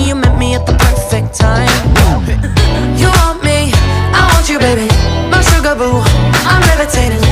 you met me at the perfect time. You want me, I want you, baby. My sugar boo, I'm levitating.